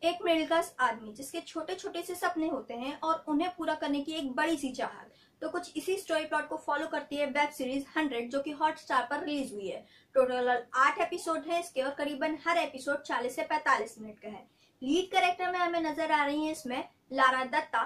एक middle class आदमी जिसके छोटे छोटे से सपने होते हैं और उन्हें पूरा करने की एक बड़ी सी चाहत, तो कुछ इसी स्टोरी प्लॉट को फॉलो करती है वेब सीरीज 100 जो कि हॉटस्टार पर रिलीज हुई है। टोटल 8 एपिसोड है इसके और करीबन हर एपिसोड 40 से 45 मिनट का है। लीड कैरेक्टर में हमें नजर आ रही है इसमें लारा दत्ता,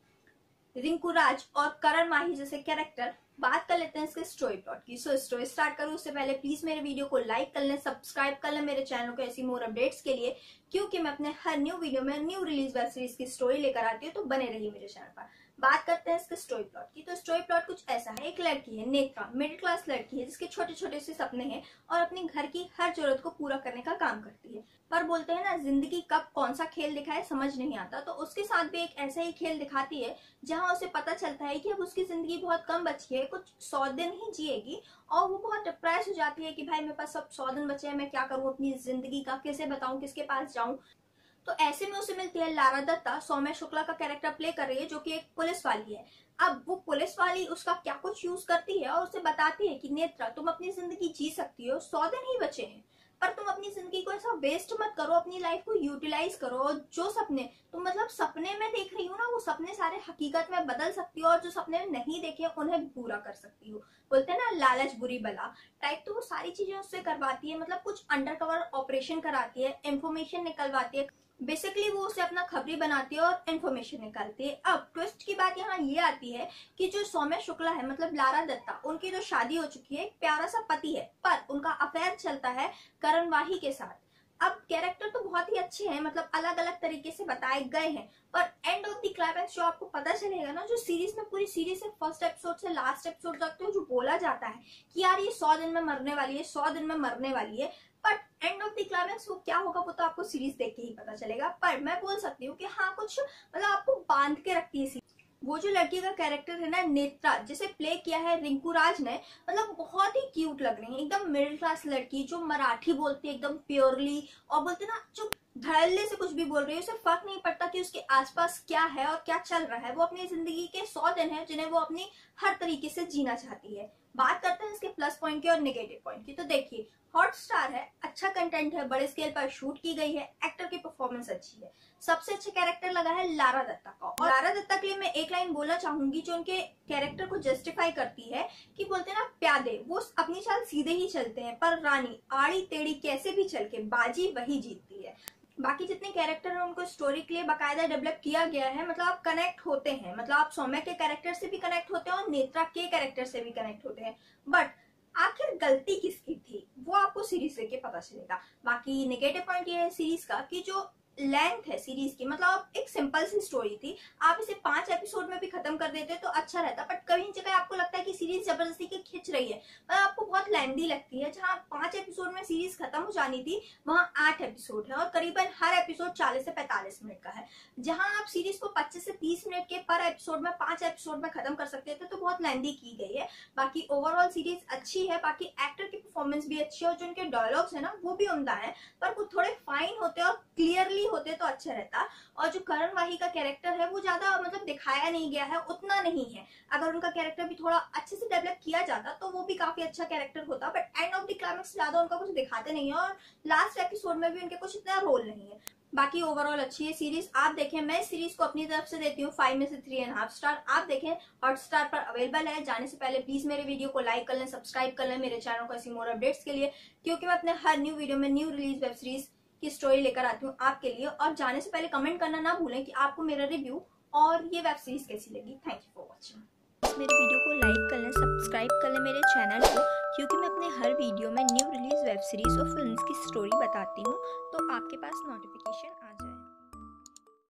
रिंकू राज और करण माही जैसे कैरेक्टर। बात कर लेते हैं इसके स्टोरी प्लॉट की। सो स्टोरी स्टार्ट करूं उससे पहले प्लीज मेरे वीडियो को लाइक कर लें, सब्सक्राइब कर लें मेरे चैनल को ऐसी मोर अपडेट्स के लिए, क्योंकि मैं अपने हर न्यू वीडियो में न्यू रिलीज वेब सीरीज की स्टोरी लेकर आती हूँ, तो बने रहिए मेरे चैनल पर। बात करते हैं इसके स्टोरी प्लॉट की। तो स्टोरी प्लॉट कुछ ऐसा है, एक लड़की है नेत्रा, मिडिल क्लास लड़की है जिसके छोटे छोटे से सपने हैं और अपने घर की हर जरूरत को पूरा करने का काम करती है। पर बोलते हैं ना, जिंदगी कब कौन सा खेल दिखाए समझ नहीं आता, तो उसके साथ भी एक ऐसा ही खेल दिखाती है जहां उसे पता चलता है कि अब उसकी जिंदगी बहुत कम बची है, कुछ 100 दिन ही जिएगी, और वो बहुत डिप्रेस हो जाती है कि भाई मेरे पास अब 100 दिन बचे हैं, मैं क्या करूं अपनी जिंदगी का, किसे बताऊं, किसके पास जाऊं। तो ऐसे में उसे मिलती है लारा दत्ता, सौम्या शुक्ला का कैरेक्टर प्ले कर रही है, जो कि एक पुलिस वाली है। अब वो पुलिस वाली उसका क्या कुछ यूज करती है और उसे बताती है कि नेत्रा तुम अपनी जिंदगी जी सकती हो, 100 दिन ही बचे हैं, पर तुम अपनी जिंदगी को ऐसा वेस्ट मत करो, अपनी लाइफ को यूटिलाइज करो, और जो सपने तुम मतलब सपने में देख रही हो ना, वो सपने सारे हकीकत में बदल सकती हो, और जो सपने में नहीं देखे उन्हें पूरा कर सकती हो। बोलते हैं ना, लालच बुरी बला टाइप, तो वो सारी चीजें उससे करवाती है। मतलब कुछ अंडरकवर ऑपरेशन कराती है, इंफॉर्मेशन निकलवाती है, बेसिकली वो उसे अपना खबरी बनाती है और इन्फॉर्मेशन निकालती है। अब ट्विस्ट की बात यहाँ ये आती है कि जो सौम्या शुक्ला है, मतलब लारा दत्ता, उनकी जो शादी हो चुकी है, एक प्यारा सा पति है, पर उनका अफेयर चलता है करण वाही के साथ। अब कैरेक्टर तो बहुत ही अच्छे हैं, मतलब अलग अलग तरीके से बताए गए हैं, पर एंड ऑफ द क्लाइमैक्स जो आपको पता चलेगा ना, जो सीरीज में पूरी सीरीज से फर्स्ट एपिसोड से लास्ट एपिसोड तक तो जो बोला जाता है कि यार ये 100 दिन में मरने वाली है, 100 दिन में मरने वाली है, but end of the climax वो क्या होगा वो तो आपको सीरीज देख के ही पता चलेगा। पर मैं बोल सकती हूँ कि हाँ, कुछ मतलब आपको बांध के रखती है। वो जो लड़की का कैरेक्टर है ना, नेत्रा, जिसे प्ले किया है रिंकू राज ने, मतलब बहुत ही क्यूट लग रही है। एकदम मिडिल क्लास लड़की जो मराठी बोलती है एकदम प्योरली, और बोलते ना जो धड़ल्ले से कुछ भी बोल रही है, उसे फर्क नहीं पड़ता कि उसके आसपास क्या है और क्या चल रहा है। वो अपनी जिंदगी के 100 दिन है जिन्हें वो अपनी हर तरीके से जीना चाहती है। बात करते हैं इसके प्लस पॉइंट की और नेगेटिव पॉइंट की। तो देखिए, हॉटस्टार है, अच्छा कंटेंट है, बड़े स्केल पर शूट की गई है, एक्टर की परफॉर्मेंस अच्छी है, सबसे अच्छा कैरेक्टर लगा है लारा दत्ता का। और लारा दत्ता के लिए मैं एक लाइन बोलना चाहूंगी जो उनके कैरेक्टर को जस्टिफाई करती है, कि बोलते हैं ना, प्यादे वो अपनी चाल सीधे ही चलते हैं, पर रानी आड़ी टेढ़ी कैसे भी चल के बाजी वही जीतती है। बाकी जितने कैरेक्टर है उनको स्टोरी के लिए बाकायदा डेवलप किया गया है, मतलब आप कनेक्ट होते हैं, मतलब आप सौम्या के कैरेक्टर से भी कनेक्ट होते हैं और नेत्रा के कैरेक्टर से भी कनेक्ट होते हैं। बट आखिर गलती किसकी थी वो आपको सीरीज देख के पता चलेगा। बाकी नेगेटिव पॉइंट ये है सीरीज का कि जो लेंथ है सीरीज की, मतलब एक सिंपल सी स्टोरी थी, आप इसे 5 एपिसोड में भी खत्म कर देते तो अच्छा रहता, बट कहीं जगह आपको लगता है कि सीरीज जबरदस्ती के खिंच रही है, मतलब आपको बहुत लेंदी लगती है। जहां 5 एपिसोड में सीरीज खत्म हो जानी थी, वहां 8 एपिसोड है और करीबन हर एपिसोड 40 से 45 मिनट का है। जहां आप सीरीज को 25 से 30 मिनट के पर एपिसोड में 5 एपिसोड में खत्म कर सकते थे, तो बहुत लेंदी की गई है। बाकी ओवरऑल सीरीज अच्छी है, बाकी एक्टर की परफॉर्मेंस भी अच्छी है, और जो उनके डायलॉग्स है ना वो भी उम्दा है, पर वो थोड़े फाइन होते और क्लियरली होते तो अच्छा रहता। और जो करण वाही का कैरेक्टर है वो ज्यादा मतलब दिखाया नहीं गया है, उतना नहीं है। अगर उनका कैरेक्टर भी थोड़ा अच्छे से डेवलप किया जाता तो वो भी काफी अच्छा कैरेक्टर होता, but end of the climax ज्यादा उनका कुछ दिखाते नहीं है, और लास्ट एपिसोड में भी उनके कुछ इतना रोल नहीं है। बाकी ओवरऑल अच्छी है सीरीज, आप देखें। मैं इस सीरीज को अपनी तरफ से देती हूँ 5 में से 3.5 स्टार। आप देखें, हॉटस्टार पर अवेलेबल है। जाने से पहले प्लीज मेरे वीडियो को लाइक कर लें, सब्सक्राइब कर लें मेरे चैनल को ऐसी मोर अपडेट्स के लिए, क्योंकि मैं अपने हर न्यू वीडियो में न्यू रिलीज वेब सीरीज की स्टोरी लेकर आती हूँ आपके लिए। और जाने से पहले कमेंट करना ना भूलें कि आपको मेरा रिव्यू और ये वेब सीरीज कैसी लगी। Thank you for watching. मेरे वीडियो को लाइक कर लें, सब्सक्राइब कर लें मेरे चैनल को, क्योंकि मैं अपने हर वीडियो में न्यू रिलीज वेब सीरीज और फिल्म्स की स्टोरी बताती हूँ, तो आपके पास नोटिफिकेशन आ जाए।